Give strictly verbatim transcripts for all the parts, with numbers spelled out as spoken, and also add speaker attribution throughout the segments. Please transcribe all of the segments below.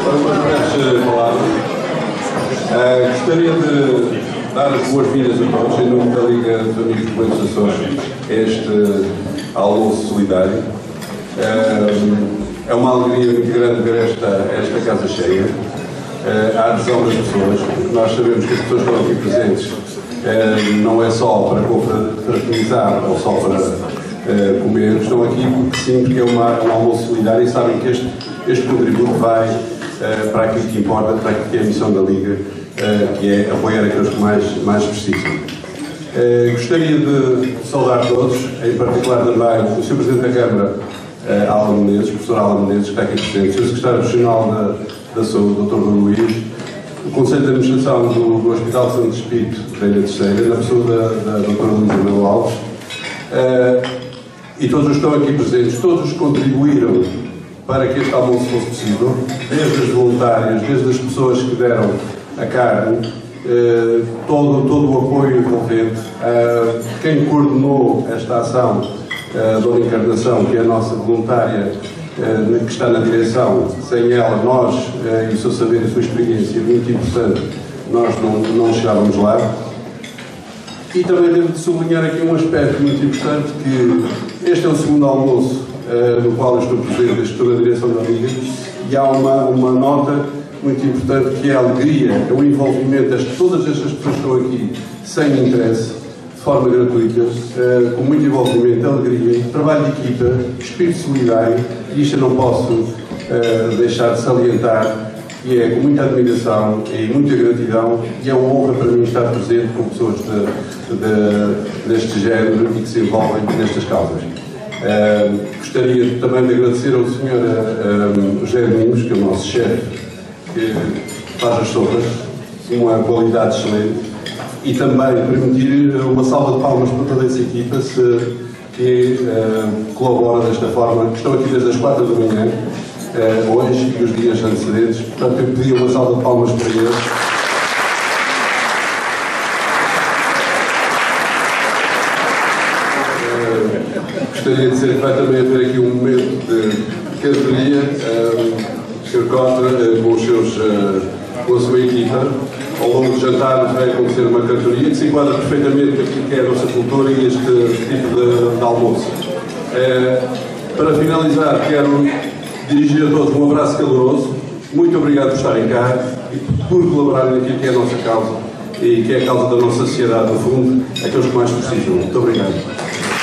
Speaker 1: Para umas breves palavras, uh, gostaria de dar as boas-vindas a todos, em nome da Liga dos Amigos de Coelhos Açores, a este almoço solidário. Uh, é uma alegria muito grande ver esta, esta casa cheia, uh, a adesão das pessoas, porque nós sabemos que as pessoas que estão aqui presentes uh, não é só para confraternizar ou só para uh, comer, estão aqui porque sim, porque é, uma, é um almoço solidário e sabem que este, este contributo vai uh, para aquilo que importa, para aquilo que é a missão da Liga, uh, que é apoiar aqueles que mais, mais precisam. Uh, gostaria de saudar todos, em particular também o senhor Presidente da Câmara, uh, Alan Menezes, professor Alan Menezes, que está aqui presente, o senhor Secretário Regional da, da Saúde, doutor Rui Luís, o Conselho de Administração do, do Hospital Santo Espírito da Ilha Terceira, na pessoa da, da doutora Luísa Melo Alves, uh, e todos os que estão aqui presentes, todos contribuíram para que este almoço fosse possível, desde as voluntárias, desde as pessoas que deram a carne, uh, todo, todo o apoio envolvente, uh, quem coordenou esta ação, uh, a Dona Encarnação, que é a nossa voluntária, uh, que está na direção. Sem ela, nós, uh, e o seu saber e a sua experiência, muito importante, nós não, não chegávamos lá. E também devo de sublinhar aqui um aspecto muito importante, que este é o segundo almoço uh, no qual eu estou presente, estou na direção da Liga, e há uma, uma nota muito importante, que é a alegria, é o envolvimento de todas estas pessoas que estão aqui sem interesse, de forma gratuita, uh, com muito envolvimento, alegria, trabalho de equipa, espírito solidário, e isto eu não posso uh, deixar de salientar, e é com muita admiração e muita gratidão, e é uma honra para mim estar presente com pessoas de, de, deste género e que se envolvem nestas causas. Uh, gostaria também de agradecer ao senhor uh, José Domingos, que é o nosso chefe, que faz as sopas, uma qualidade excelente, e também permitir uma salva de palmas para toda essa equipa se, que uh, colabora desta forma, que estão aqui desde as quatro da manhã, uh, hoje e os dias antecedentes. Portanto, eu pedi uma salva de palmas para eles. Uh, gostaria de dizer que vai também haver aqui um momento de cantoria. Uh, o senhor Costa, com, os seus, com a sua equipa, ao longo do jantar vai acontecer uma cantoria que se enquadra perfeitamente com aquilo que é a nossa cultura e este tipo de, de almoço. É, para finalizar, quero dirigir a todos um abraço caloroso, muito obrigado por estarem cá e por colaborarem naquilo que é a nossa causa e que é a causa da nossa sociedade, no fundo, aqueles que mais precisam. Muito obrigado.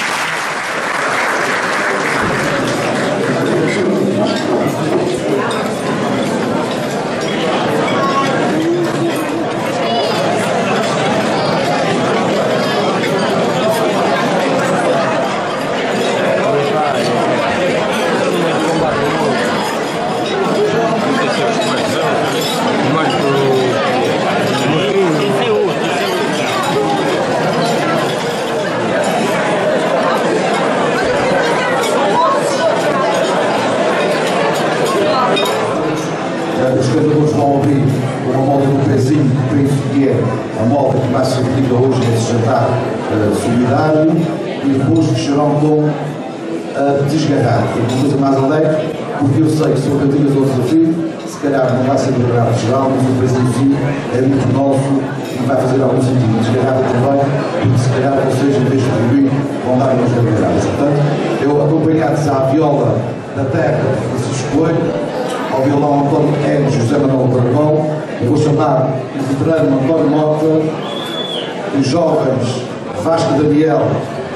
Speaker 2: Porque eu sei que se eu cantinhas ao desafio, se calhar não vai ser do Campeonato Geral, mas o preço em si é muito nosso e vai fazer algum sentido. Desgarrada também, porque se calhar vocês, em vez de contribuir, vão dar umas gargalhadas. Portanto, eu acompanhado à viola da terra de Francisco Coelho, ao violão António N. José Manuel Baragão, eu vou chamar o veterano António Mota, os jovens Vasco Daniel,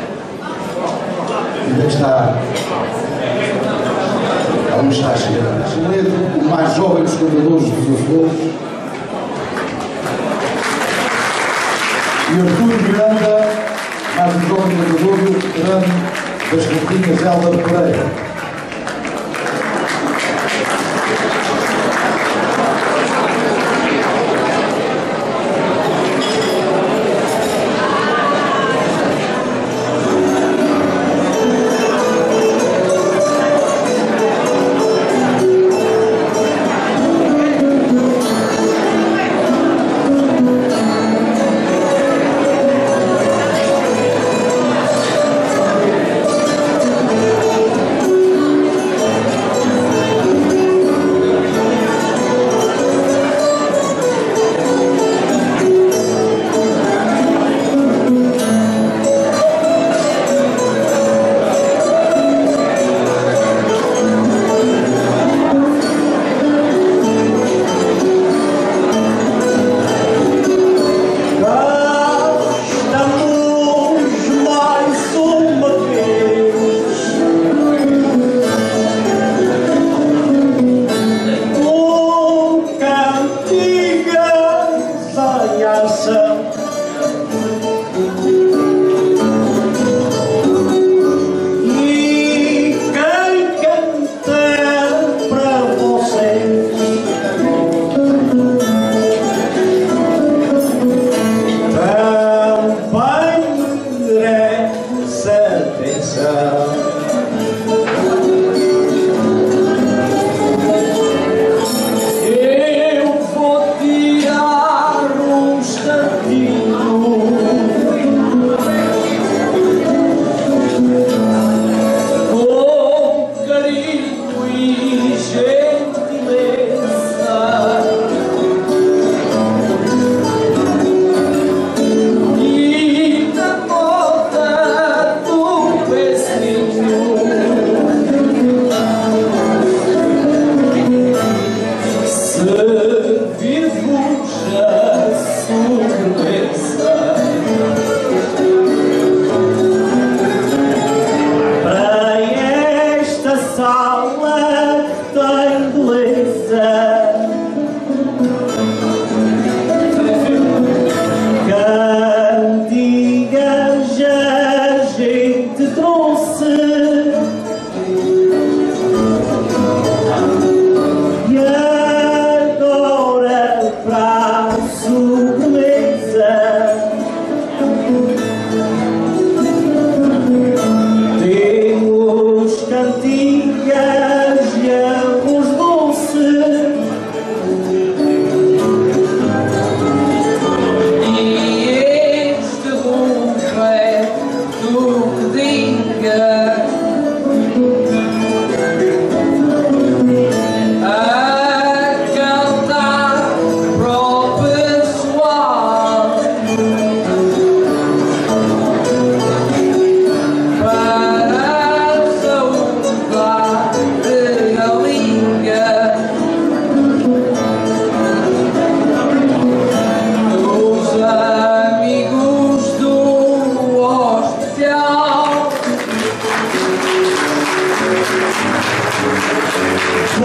Speaker 2: ainda está. Onde está a chegar? O mais jovem dos cantadores dos Açores, e Artur Miranda, mais um jovem cantador e o veterano das Campinas, Helder Pereira.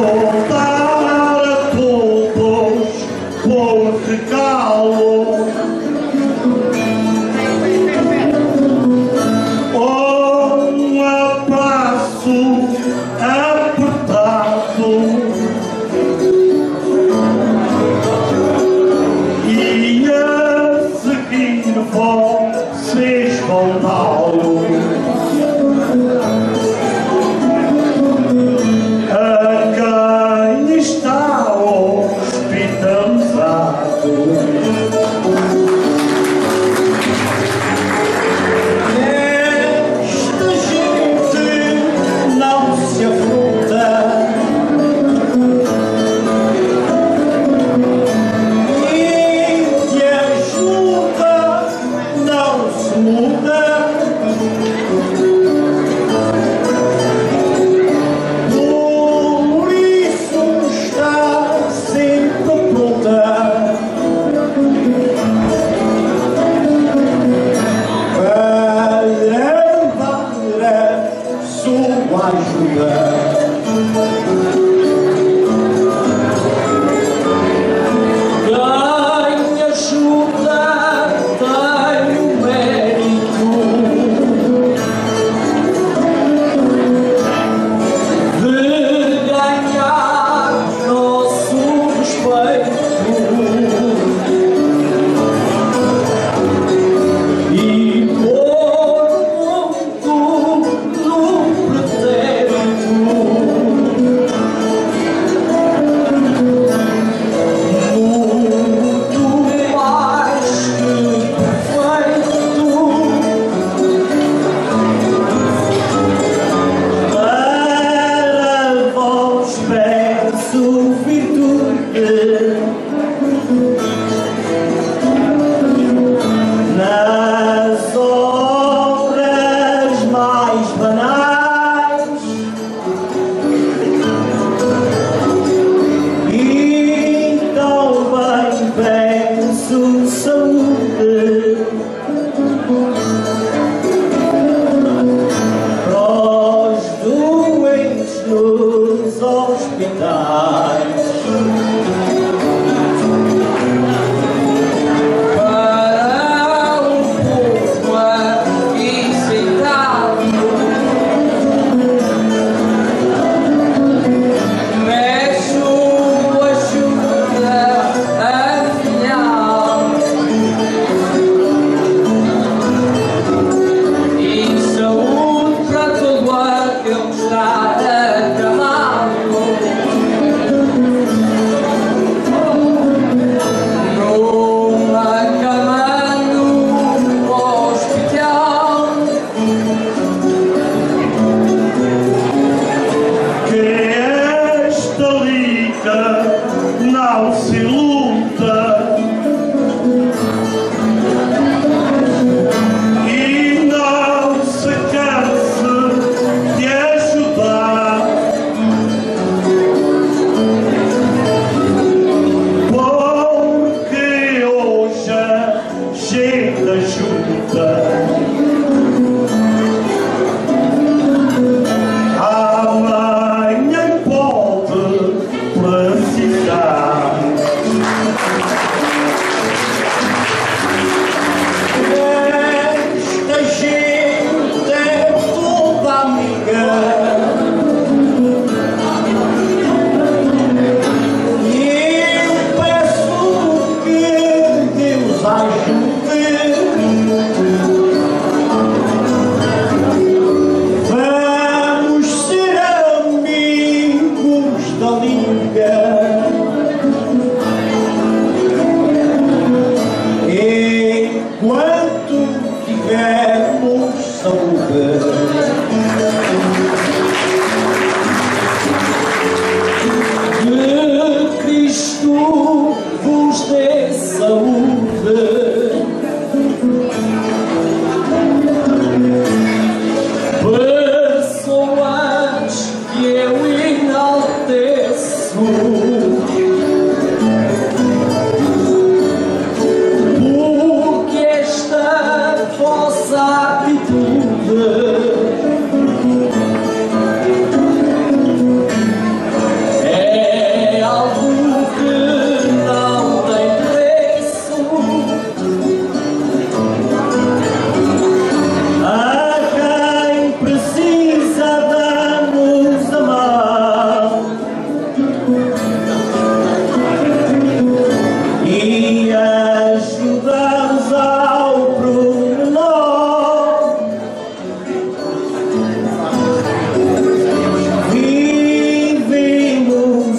Speaker 3: Pessoas que eu enalteço.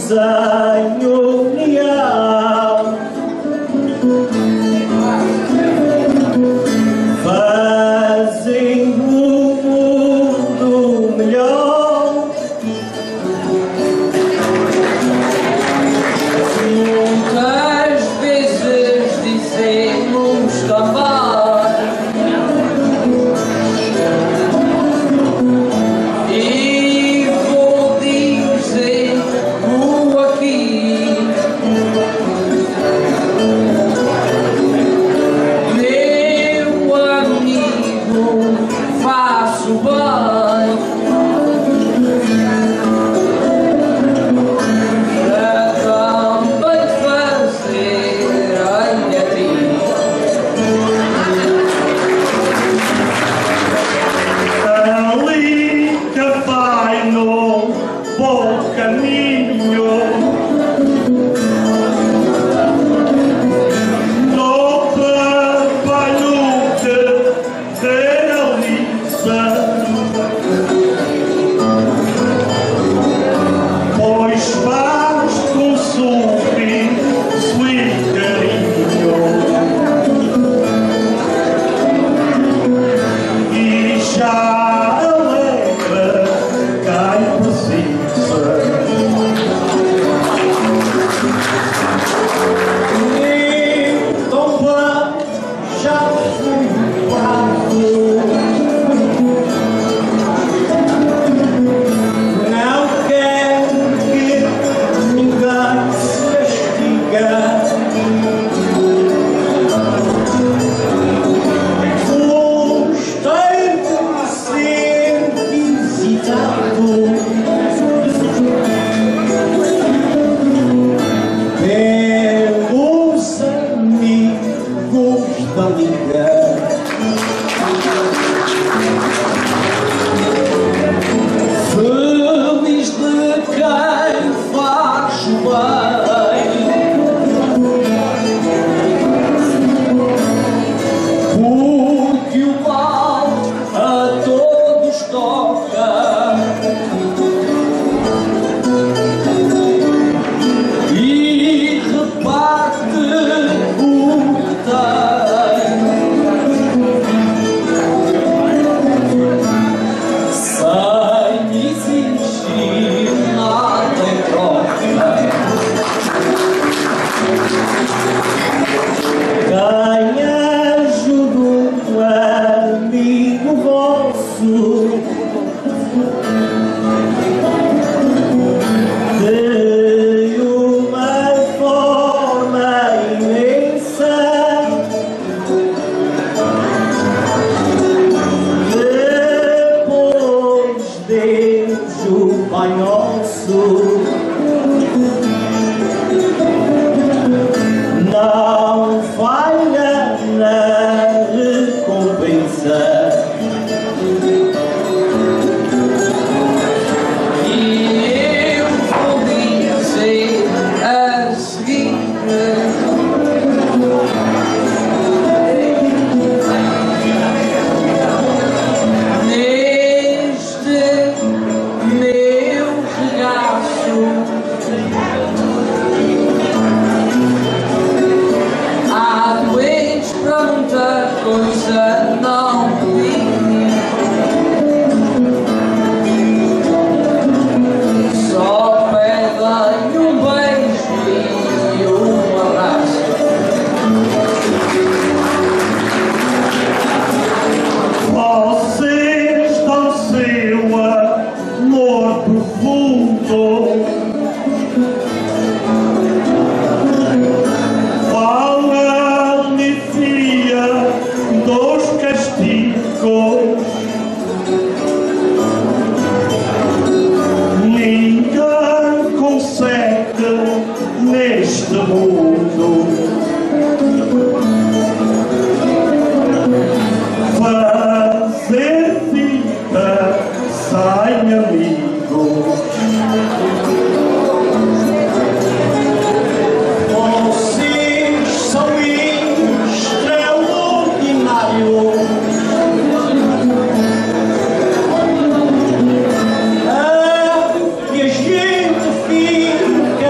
Speaker 3: sem união, fazendo o mundo melhor.
Speaker 4: Muitas vezes dizemos também, e vou dizer o aqui, meu amigo, faço bem para também fazer a ti.
Speaker 3: Ali que vai no bom caminho, no trabalho que realiza, pois faz com sorriso e carinho, e já alegra quem precisa. Então vá, já fui pago, não quero que ninguém se castiga. Gostei de ser visitado pelos amigos da Liga. Feliz de quem faz o bem, porque o mal a todos toca, e reparte o que tem, sem exigir nada em troca. Quem ajuda um amigo vosso de uma forma imensa, depois Deus, o Pai Nosso, não falha na recompensa.
Speaker 4: E eu vou dizer a seguir, neste meu regaço há doentes para muita coisa não pedi, só pedem um beijo e um abraço.
Speaker 3: Vocês dão seu amor profundo, fala alivia dos castigos, ninguém consegue neste mundo fazer vida sem amigos. Vocês são extraordinários, a que a gente fica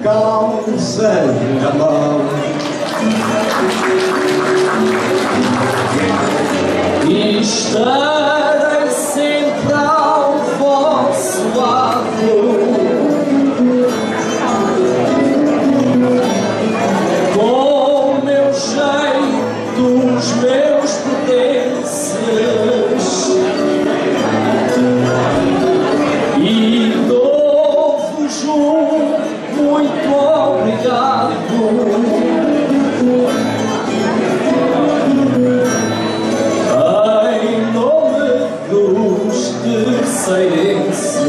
Speaker 3: calça na mão.
Speaker 4: E estarei sempre ao vosso lado, com o meu jeito, os meus pertences, e dou-vos um muito obrigado. Em nome dos terceirenses,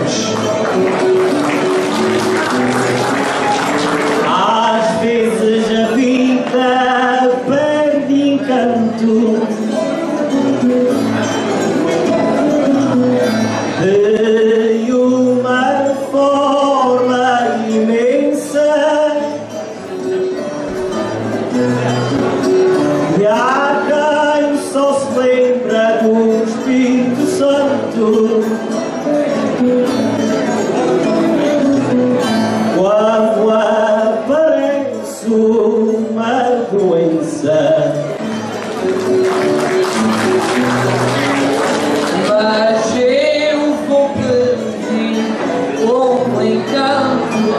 Speaker 3: Às vezes a vida perde encanto de uma forma imensa. E há quem só se lembra do Espírito Santo quando aparece uma doença.
Speaker 4: mas eu vou pedir como encanto.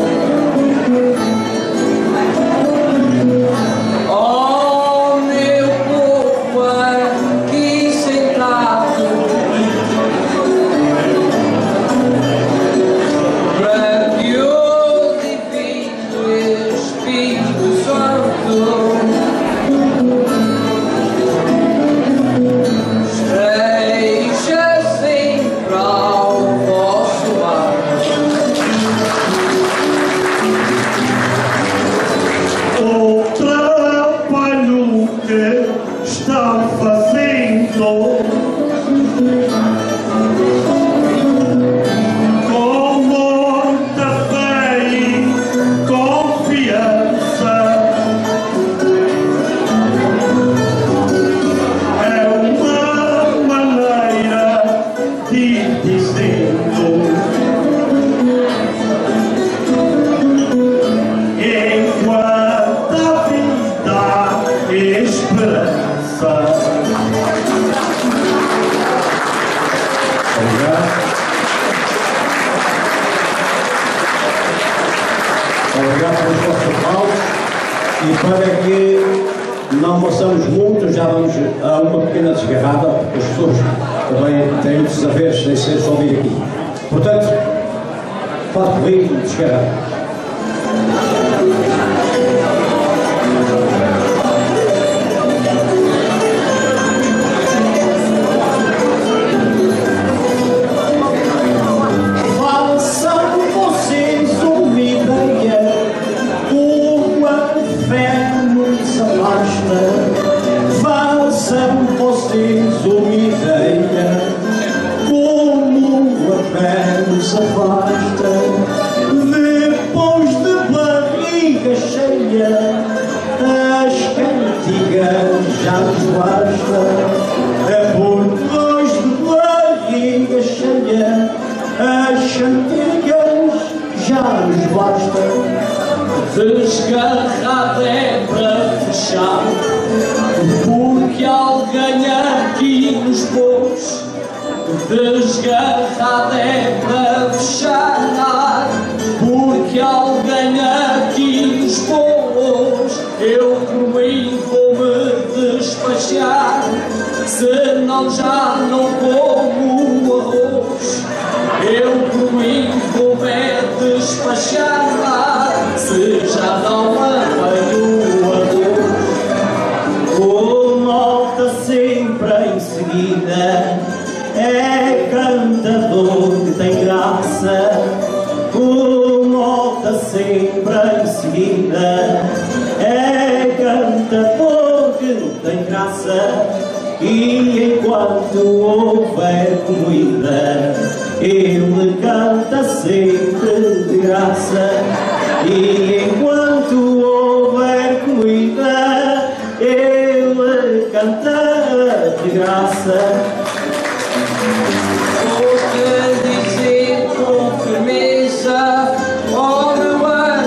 Speaker 4: Oh, meu povo aqui sentado, para que o Divino Espírito Santo esteja sempre ao vosso lado.
Speaker 3: O trabalho que está fazendo com muita fé e confiança é uma maneira de ir dizendo: enquanto a vida há esperança.
Speaker 2: Obrigado. Obrigado pelos vossos aplausos.
Speaker 5: E para que não passamos muito, já vamos a uma pequena desgarrada, porque as pessoas também têm muitos saberes sem ser só vir aqui. Portanto, pode correr e desgarrada.
Speaker 3: Façam vocês uma ideia como a fé nos afasta. Façam vocês uma ideia como a fé nos afasta. Depois de barriga cheia, as cantigas já nos basta. É por depois de barriga cheia, as cantigas já nos basta.
Speaker 4: Desgarrada é para fechar, porque alguém aqui nos pôs. Desgarrada é para fechar, porque alguém aqui nos pôs. Eu por mim vou-me despachar, senão já não como arroz. Eu por mim vou-me despachar, se já não apanho arroz.
Speaker 3: O nota sempre em seguida é cantador que tem graça. O nota sempre em seguida é cantador que tem graça. E enquanto houver comida, ele canta sempre de graça. E enquanto houver comida, ele canta de graça.
Speaker 4: Vou-te dizer com firmeza, oh meu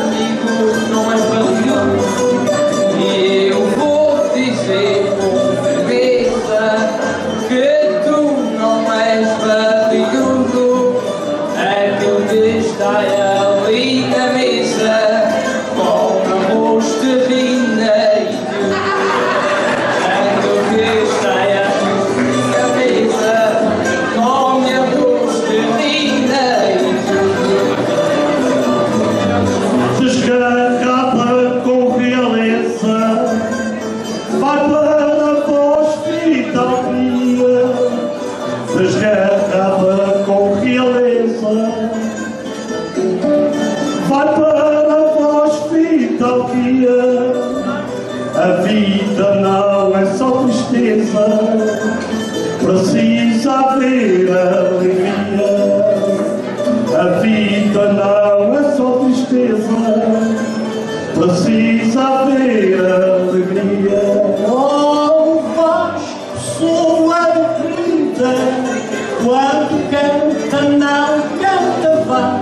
Speaker 3: vai para vós, fidalguia. A vida não é só tristeza, precisa haver alegria. A vida não é só tristeza, precisa haver alegria.
Speaker 4: Oh, Vasco, sua vida, quando canta não canta vá.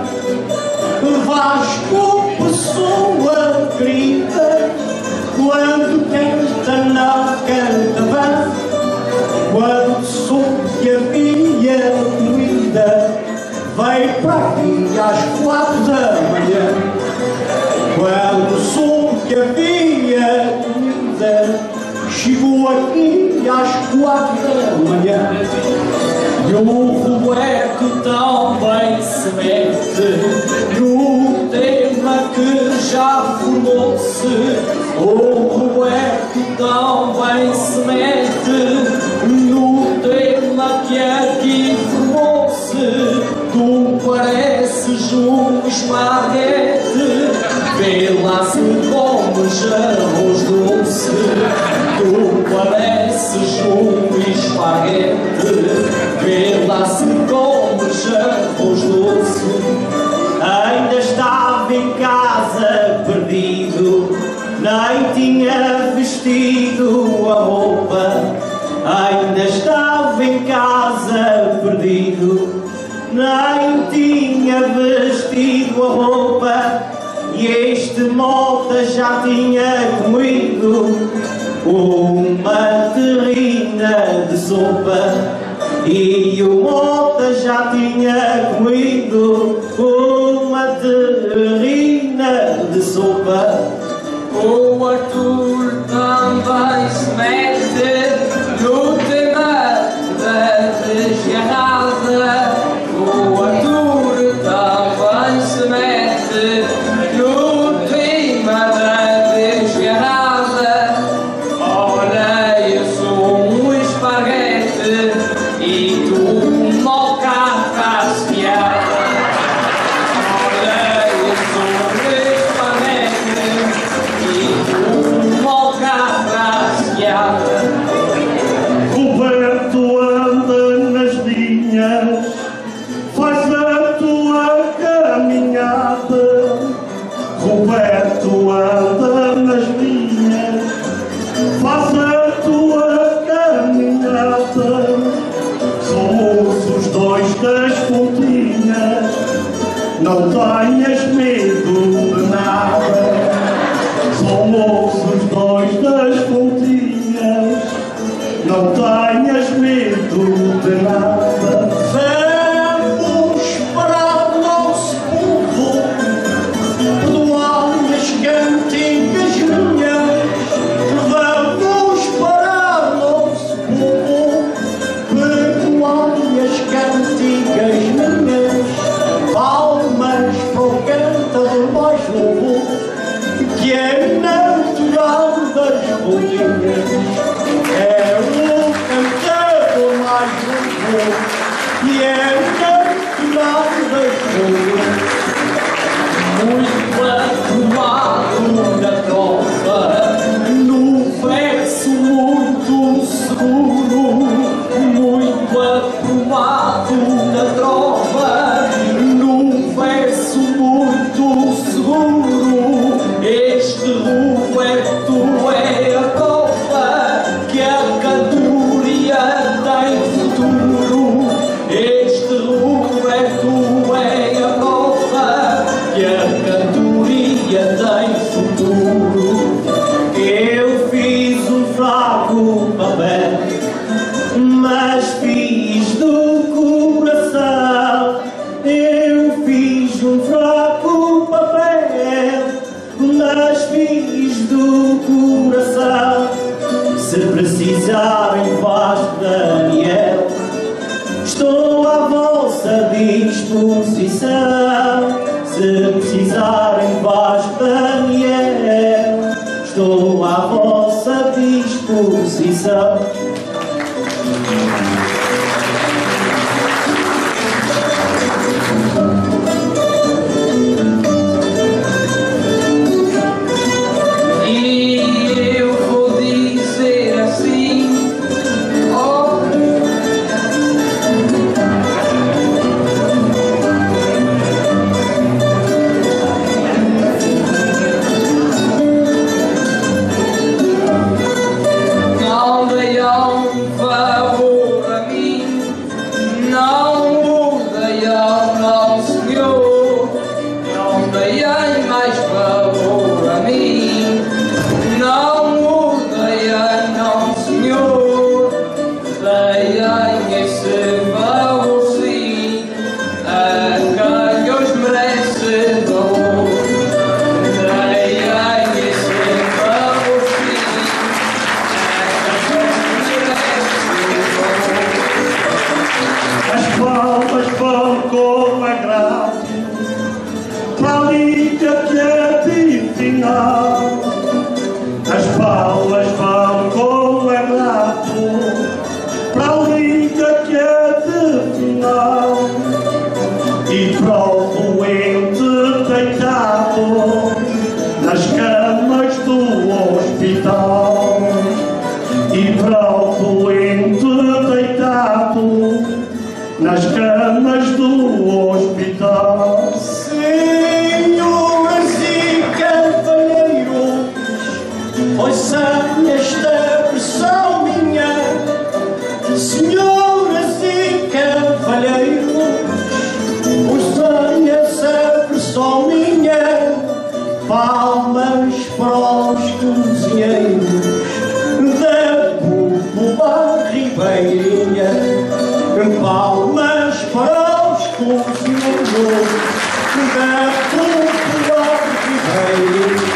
Speaker 4: Vasco, pessoa querida, quando canta não canta vá. Quando soube que havia comida, veio para aqui às quatro da manhã. Quando soube que havia comida, chegou aqui às quatro da manhã. E o Roberto também se mete no tema que já formou-se. O Roberto também se mete no tema que aqui formou-se. Tu pareces um esparguete, vê lá se comes arroz doce. Tu pareces um esparguete, vê lá se comes arroz doce.
Speaker 3: Ainda estava em casa perdido, nem tinha vestido a roupa. Ainda estava em casa perdido, nem tinha vestido a roupa. E este mota já tinha comido uma terrina de sopa. E o mota já tinha comido uma terrina de sopa.
Speaker 4: O Arthur também se mete no tema da desgarrada. O Arthur também se mete no tema da desgarrada. Olha, eu sou um esparguete e tu uma alcatraciada. Olha, eu sou um esparguete e tu uma alcatraciada.
Speaker 3: Roberto anda nas linhas, faz a tua caminhada. Roberto anda nas linhas, faz a tua caminhada. Somos os dois das pontinhas, não tenhas medo de nada. Somos os dois das pontinhas, não tenhas medo de nada.
Speaker 4: Vamos parar o nosso povo, perdoar as cantigas minhas. Vamos parar o nosso povo, perdoar as cantigas minhas. Palmas para o cantador mais novo, que é natural das bolinhas. É o cantador mais novo, que é natural das bolinhas. Muito aprovado na prova, no verso muito seguro. Muito aprovado na prova, no verso muito seguro. Este Roberto é a prova que a cantoria tem futuro. Este Roberto é a prova que a cantoria tem futuro.
Speaker 3: Eu fiz um fraco papel, mas fiz do coração. Eu fiz um fraco papel, mas fiz do coração. Se precisarem, Vasco Daniel, estou à vossa disposição. Se precisarem, Vasco Daniel, estou à vossa disposição.
Speaker 4: Palmas para os cozinheiros da popular ribeirinha. Palmas para os cozinheiros da popular ribeirinha.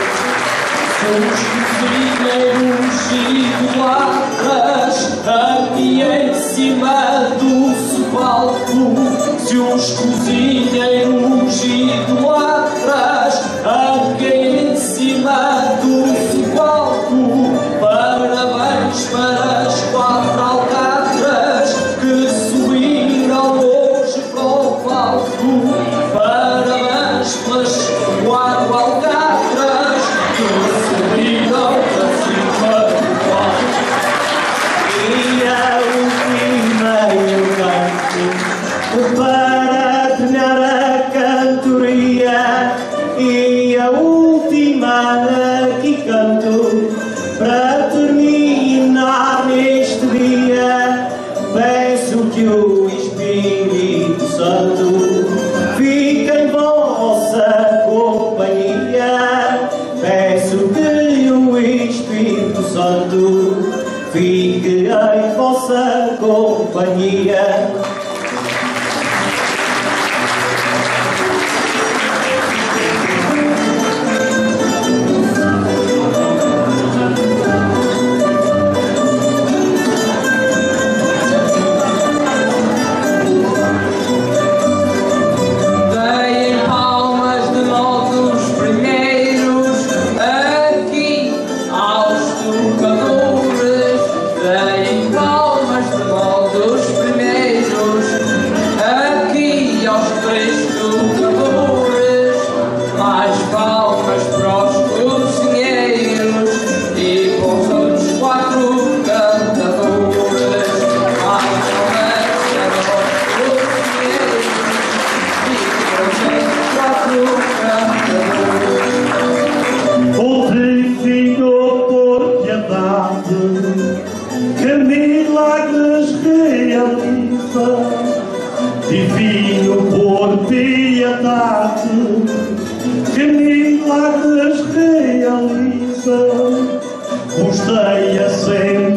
Speaker 6: Os cozinheiros idolatras aqui em cima do palco. Se os cozinheiros idolatras aqui em cima do palco, parabéns para as quatro alcatras que subiram hoje para o palco. Parabéns pelas quatro alcatras que subiram para cima do palco.
Speaker 3: E a última eu canto para terminar a cantoria. E a última aqui canto para terminar neste dia. Peço que o Espírito Santo fique em vossa companhia. Peço que o Espírito Santo fique em vossa companhia.
Speaker 4: Que milagres realiza, divino por piedade, que milagres realiza, vos dei a sempre